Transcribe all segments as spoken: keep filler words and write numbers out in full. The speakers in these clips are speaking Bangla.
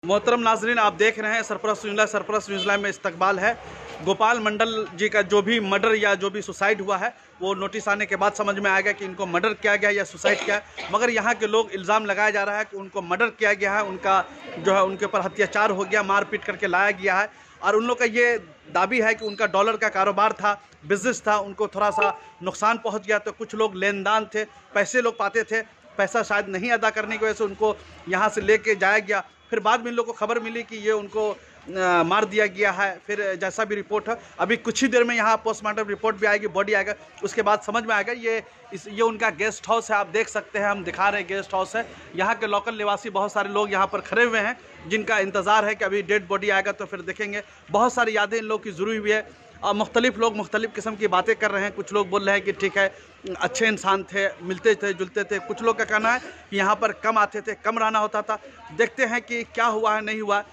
मोहतरम नाजरीन, आप देख रहे हैं Sarfaraz news live. Sarfaraz news live में इस्तकबाल है। गोपाल मंडल जी का जो भी मर्डर या जो भी सुसाइड हुआ है वो नोटिस आने के बाद समझ में आ गया कि इनको मर्डर किया गया या सुसाइड किया है। मगर यहाँ के लोग इल्ज़ाम लगाया जा रहा है कि उनको मर्डर किया गया है, उनका जो है उनके ऊपर अत्याचार हो गया, मारपीट करके लाया गया है। और उन लोग का ये दाबी है कि उनका डॉलर का कारोबार था, बिजनेस था, उनको थोड़ा सा नुकसान पहुँच गया। तो कुछ लोग लेनदान थे, पैसे लोग पाते थे, पैसा शायद नहीं अदा करने की वजह से उनको यहाँ से लेके जाया गया। फिर बाद में इन लोगों को खबर मिली कि ये उनको आ, मार दिया गया है। फिर जैसा भी रिपोर्ट है, अभी कुछ ही देर में यहाँ पोस्टमार्टम रिपोर्ट भी आएगी, बॉडी आएगा, उसके बाद समझ में आएगा। ये इस ये उनका गेस्ट हाउस है, आप देख सकते हैं, हम दिखा रहे हैं गेस्ट हाउस है। यहाँ के लोकल निवासी बहुत सारे लोग यहाँ पर खड़े हुए हैं जिनका इंतज़ार है कि अभी डेड बॉडी आएगा तो फिर देखेंगे। बहुत सारी यादें इन लोग की जुड़ी हुई है और मुख्तलिफ लोग मुख्तलिफ किस्म की बातें कर रहे हैं। कुछ लोग बोल रहे हैं कि ठीक है, अच्छे इंसान थे, मिलते थे जुलते थे। कुछ लोग का कहना है कि यहाँ पर कम आते थे, कम रहना होता था। देखते हैं कि क्या हुआ है, नहीं हुआ।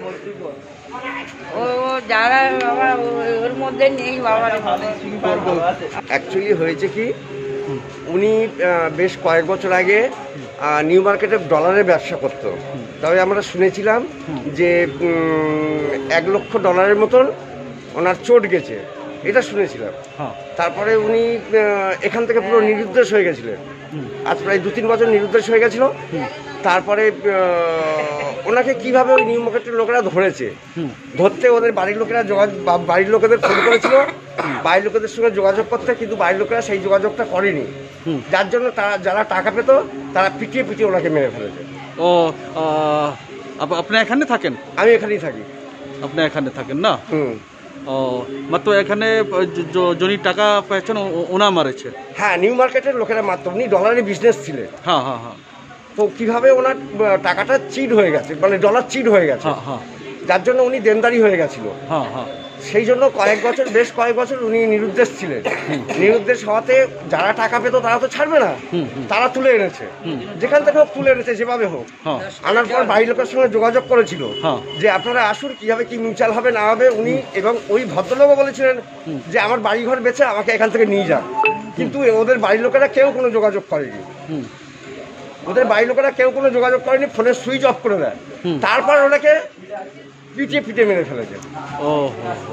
অ্যাকচুয়ালি হয়েছে কি, উনি বেশ কয়েক বছর আগে নিউ মার্কেটে ডলারের ব্যবসা করতো। তবে আমরা শুনেছিলাম যে এক লক্ষ ডলারের মতন ওনার চোট গেছে, এটা শুনেছিলাম। তারপরে উনি এখান থেকে পুরো নিরুদ্দেশ হয়ে গেছিলেন। আজ প্রায় দু তিন বছর নিরুদ্দেশ হয়ে গেছিল। তারপরে ওনাকে কিভাবে ওই নিউ মার্কেটের লোকেরা ধরেছে, ধরতে ওদের বাড়ির লোকেরা যোগাযোগ বাড়ির লোকেদের ফোন করেছিল বাড়ির লোকেদের সঙ্গে যোগাযোগ করতে, কিন্তু বাড়ির লোকেরা সেই যোগাযোগটা করেনি। যার জন্য তারা যারা টাকা পেত তারা পিটিয়ে পিটিয়ে ওনাকে মেরে ফেলেছে। ও আপনি এখানে থাকেন? আমি এখানেই থাকি। আপনি এখানে থাকেন না? হুম। ও মাত্র এখানে যিনি টাকা পেয়েছেন ওনা মারেছে? হ্যাঁ, নিউ মার্কেটের লোকেরা মাত্র, উনি ডলারের বিজনেস ছিলেন। হ্যাঁ হ্যাঁ হ্যাঁ। তো কিভাবে ওনার টাকাটা চিট হয়ে গেছে, মানে ডলার চিট হয়ে গেছে, যার জন্য উনি দেনদারি হয়ে গেছিল। হ্যাঁ হ্যাঁ। সেই জন্য কয়েক বছর বেশ কয়েক বছর উনি নিরুদ্দেশ ছিলেন। নিরুদ্দেশ হওয়াতে যারা টাকা পেত তারা তো ছাড়বে না, তারা তুলে এনেছে, যেখান থেকে হোক তুলে এনেছে, যেভাবে হোক। আনার পর বাড়ির লোকের সঙ্গে যোগাযোগ করেছিল যে আপনারা আসুন, কিভাবে কি মিউচুয়াল হবে না হবে। উনি এবং ওই ভদ্রলোকও বলেছিলেন যে আমার বাড়িঘর বেচে আমাকে এখান থেকে নিয়ে যান, কিন্তু ওদের বাড়ির লোকেরা কেউ কোনো যোগাযোগ করেনি। ওদের বাড়ির লোকেরা কেউ কোনো যোগাযোগ করেনি, ফোনের সুইচ অফ করে দেয়। তারপর ওনাকে পিটিয়ে পিটিয়ে मेरे फैले थे। ओह,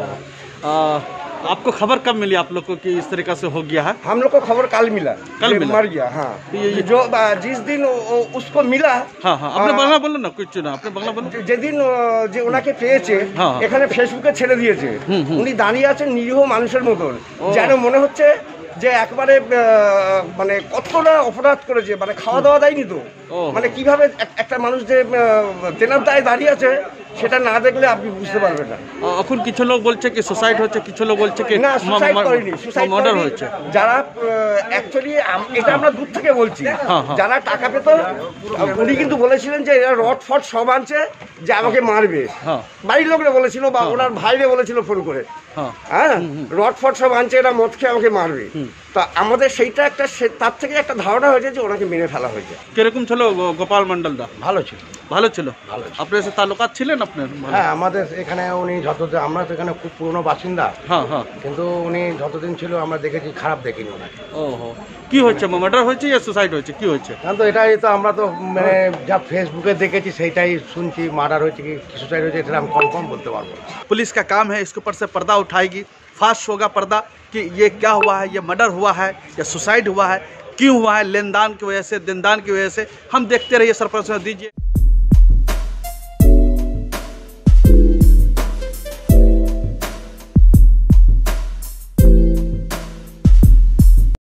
आपको खबर कब मिली आप लोग को कि इस तरीका से हो गया है? हम लोग को खबर कल मिला, कल मिला? मर गया। हाँ, ये जो जिस दिन उसको मिला। हाँ हाँ, अपने बांग्ला बोलो ना, कुछ ना अपने बांग्ला बोलो। যেদিন যে ওনাকে পেয়েছে এখানে ফেসবুকে ছেড়ে দিয়েছে, উনি দাঁড়িয়ে আছেন নিরীহ মানুষের মতন, যেন মনে হচ্ছে যে একবারে মানে কতটা অপরাধ করেছে, মানে খাওয়া দাওয়া দেয়নি তো, মানে কিভাবে একটা মানুষ যে তেনার দায়ে দাঁড়িয়ে আছে সেটা না দেখলে আপনি বুঝতে পারবেন না। এখন কিছু লোক বলছে কি সুসাইড হচ্ছে, কিছু লোক বলছে কি না সুসাইড করেনি, সুসাইড মার্ডার হয়েছে। যারা অ্যাকচুয়ালি এটা আমরা দূর থেকে বলছি, যারা টাকা পেত উনি কিন্তু বলেছিলেন যে এরা রড ফট সব আনছে যে আমাকে মারবে। বাড়ির লোকরা বলেছিল বা ওনার ভাইরে বলেছিল ফোন করে, হ্যাঁ রড ফট সব আনছে, এরা মদ খেয়ে আমাকে মারবে। তা আমাদের সেইটা একটা তার থেকে একটা ধারণা হয়েছে যে ওনাকে মেরে ফেলা হয়েছে। কিরকম ছিল গোপাল মন্ডল দা? ভালো ছিল। ভালো ছিল। আপনার সাথে তালুকাত ছিলেন আপনার? হ্যাঁ, আমাদের এখানে উনি যতদিন, আমরা তো এখানে খুব পুরনো বাসিন্দা। হ্যাঁ হ্যাঁ। কিন্তু উনি যতদিন ছিল আমরা দেখেছি, খারাপ দেখিনি ওনাকে। ওহো, কি হচ্ছে, মার্ডার হয়েছে না সুসাইড হয়েছে, কি হচ্ছে? কারণ তো এটাই তো আমরা তো মানে যা ফেসবুকে দেখেছি সেইটাই শুনছি, মার্ডার হয়েছে কি সুসাইড হয়েছে এটা আমি কনফার্ম বলতে পারবো। पुलिस का काम है इसके ऊपर से पर्दा उठाएगी, फास्ट होगा पर्दा कि ये क्या हुआ है, ये मर्डर हुआ है या सुसाइड हुआ है, क्यों हुआ है, लेनदान की वजह से, दिनदान की वजह से। हम देखते रहिए सरपंच दीजिए।